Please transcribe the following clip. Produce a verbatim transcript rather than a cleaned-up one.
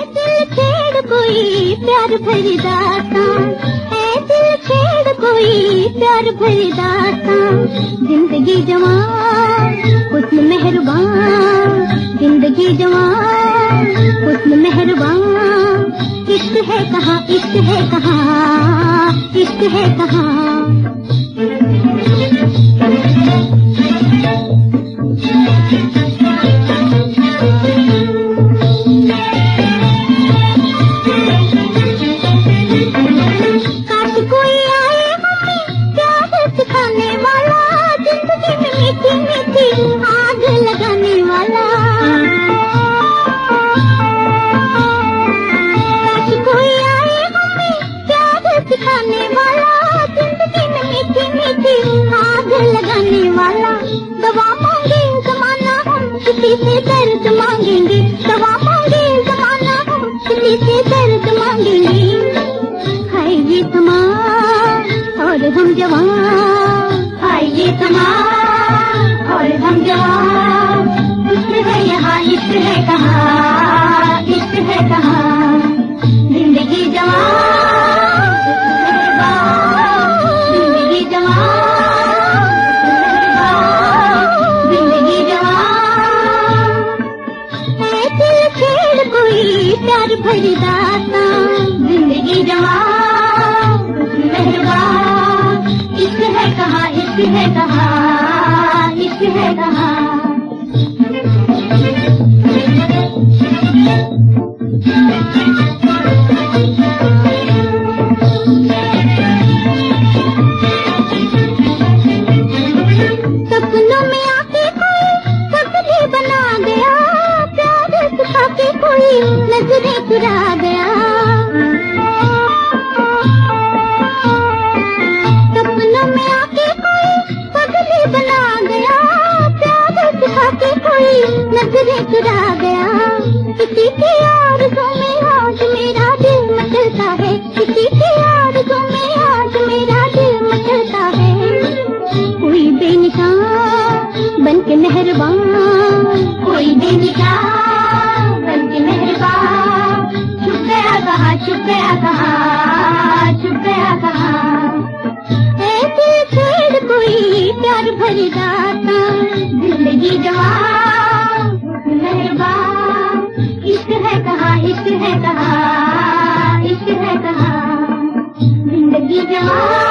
दिल छेड़ कोई प्यार भरी दास्तां, ऐ दिल छेड़ कोई प्यार भरी दास्तां। जिंदगी जवान हुस्न मेहरबान, जिंदगी जवान हुस्न मेहरबान। इश्क है कहाँ, इश्क है कहाँ, इश्क है कहाँ। दवा मांगे जमाना हम किसी से दर्द मांगेंगे, दवा मांगे जमाना हम किसी से दर्द मांगेंगे। हाय ये समा और हम जवान, हाय ये समा और हम जवान। इश्क है यहाँ, इश्क है कहाँ, इश्क है कहाँ। जिंदगी जवान, जिंदगी जवान, प्यार भरी दास्तां। जिंदगी जवान मेहरबान। इश्क है कहाँ, इश्क है कहाँ, इश्क है कहाँ। सपनों में आके कोई सपने बना गया, प्यार सिखा के कोई नजरें चुरा गया। सपनों में आके कोई पगली बना गया, प्यार सिखा के कोई नजरें चुरा गया। किसी के आरज़ू में आज मेरा दिल मचलता है, किसी के आरज़ू में आज मेरा दिल मचलता है। कोई बेनिशान बन के मेहरबान, कोई बेनिशान बन के मेहरबान। छुप गया कहाँ, छुप गया कहाँ, छुप गया कहाँ। ऐसे छेड़ कोई प्यार भरी दास्तां। जिंदगी जवान मेहरबान। इश्क है कहाँ, इश्क है कहाँ, इश्क है कहाँ। जिंदगी जवान।